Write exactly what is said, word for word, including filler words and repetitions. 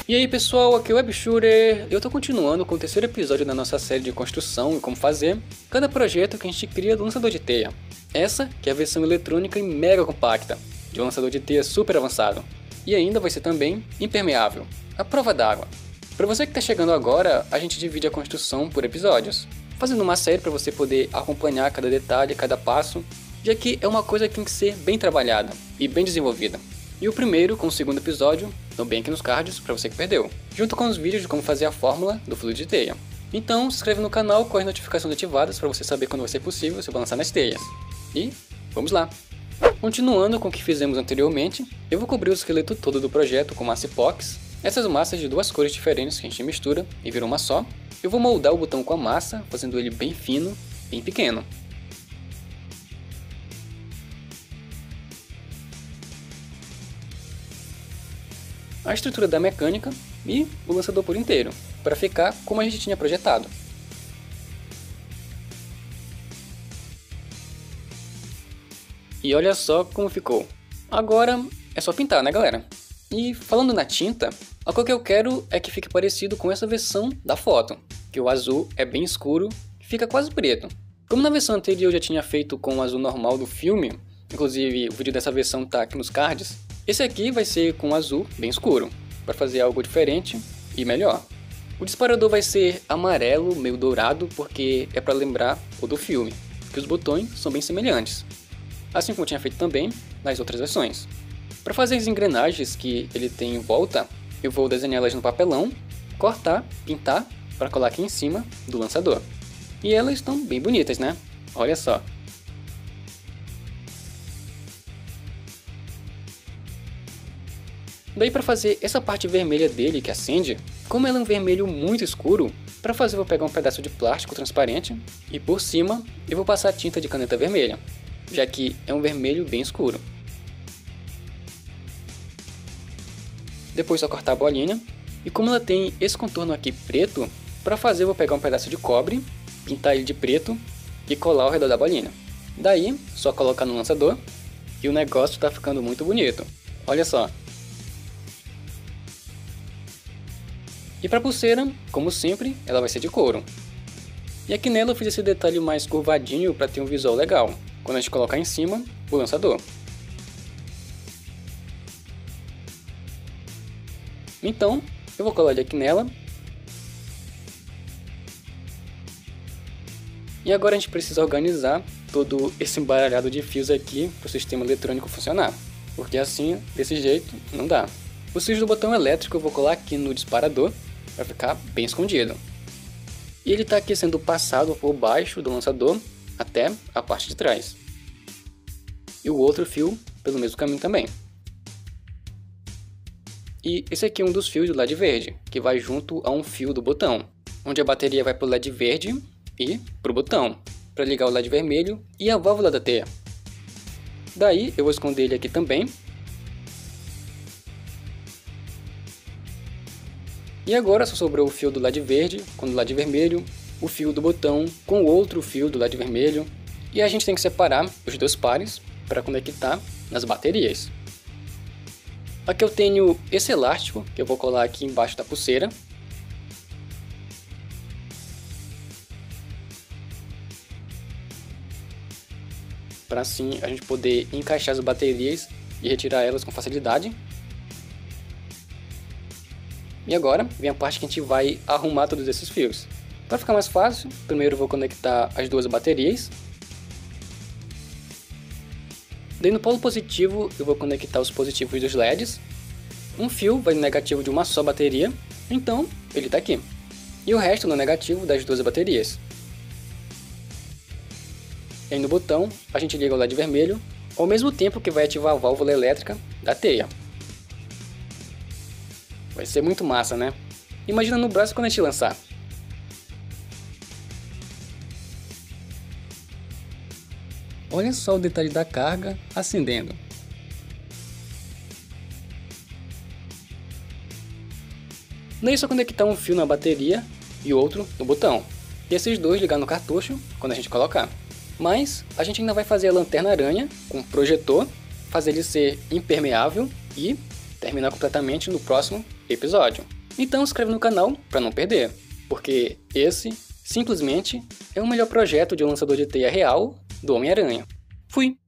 E aí pessoal, aqui é o WebShooter. Eu tô continuando com o terceiro episódio da nossa série de construção e como fazer cada projeto que a gente cria do lançador de teia. Essa que é a versão eletrônica e mega compacta de um lançador de teia super avançado. E ainda vai ser também impermeável, à prova d'água. Para você que está chegando agora, a gente divide a construção por episódios, fazendo uma série para você poder acompanhar cada detalhe, cada passo, já que é uma coisa que tem que ser bem trabalhada e bem desenvolvida. E o primeiro com o segundo episódio estão bem aqui nos cards para você que perdeu, junto com os vídeos de como fazer a fórmula do fluido de teia. Então se inscreve no canal com as notificações ativadas para você saber quando vai ser possível se balançar nas teias. E vamos lá! Continuando com o que fizemos anteriormente, eu vou cobrir o esqueleto todo do projeto com massa epóxi, essas massas de duas cores diferentes que a gente mistura e vira uma só. Eu vou moldar o botão com a massa, fazendo ele bem fino, bem pequeno. A estrutura da mecânica e o lançador por inteiro, para ficar como a gente tinha projetado. E olha só como ficou. Agora é só pintar, né galera? E falando na tinta, a cor que eu quero é que fique parecido com essa versão da foto, que o azul é bem escuro e fica quase preto. Como na versão anterior eu já tinha feito com o azul normal do filme, inclusive o vídeo dessa versão tá aqui nos cards, esse aqui vai ser com azul bem escuro, para fazer algo diferente e melhor. O disparador vai ser amarelo, meio dourado, porque é para lembrar o do filme, que os botões são bem semelhantes, assim como eu tinha feito também nas outras versões. Para fazer as engrenagens que ele tem em volta, eu vou desenhá-las no papelão, cortar, pintar, para colar aqui em cima do lançador. E elas estão bem bonitas, né? Olha só! Daí para fazer essa parte vermelha dele que acende, como ela é um vermelho muito escuro, para fazer eu vou pegar um pedaço de plástico transparente e por cima eu vou passar tinta de caneta vermelha, já que é um vermelho bem escuro. Depois só cortar a bolinha, e como ela tem esse contorno aqui preto, para fazer eu vou pegar um pedaço de cobre, pintar ele de preto e colar ao redor da bolinha. Daí só colocar no lançador e o negócio está ficando muito bonito, olha só! E para a pulseira, como sempre, ela vai ser de couro. E aqui nela eu fiz esse detalhe mais curvadinho para ter um visual legal, quando a gente colocar em cima o lançador. Então, eu vou colar ele aqui nela. E agora a gente precisa organizar todo esse embaralhado de fios aqui para o sistema eletrônico funcionar, porque assim, desse jeito, não dá. Os fios do botão elétrico eu vou colar aqui no disparador, para ficar bem escondido. E ele está aqui sendo passado por baixo do lançador até a parte de trás. E o outro fio pelo mesmo caminho também. E esse aqui é um dos fios do L E D verde, que vai junto a um fio do botão, onde a bateria vai para o L E D verde e para o botão, para ligar o L E D vermelho e a válvula da teia. Daí eu vou esconder ele aqui também. E agora só sobrou o fio do L E D verde com o L E D vermelho, o fio do botão com o outro fio do L E D vermelho, e a gente tem que separar os dois pares para conectar nas baterias. Aqui eu tenho esse elástico que eu vou colar aqui embaixo da pulseira. Para assim a gente poder encaixar as baterias e retirar elas com facilidade. E agora vem a parte que a gente vai arrumar todos esses fios. Para ficar mais fácil, primeiro eu vou conectar as duas baterias. Daí no polo positivo eu vou conectar os positivos dos L E Ds. Um fio vai no negativo de uma só bateria, então ele está aqui. E o resto no negativo das duas baterias. E aí no botão a gente liga o L E D vermelho, ao mesmo tempo que vai ativar a válvula elétrica da teia. Vai ser muito massa, né? Imagina no braço quando a gente lançar. Olha só o detalhe da carga acendendo. Daí é só conectar um fio na bateria e outro no botão. E esses dois ligar no cartucho quando a gente colocar. Mas a gente ainda vai fazer a lanterna aranha com projetor, fazer ele ser impermeável e terminar completamente no próximo episódio. Então se inscreve no canal para não perder, porque esse, simplesmente, é o melhor projeto de um lançador de teia real do Homem-Aranha. Fui!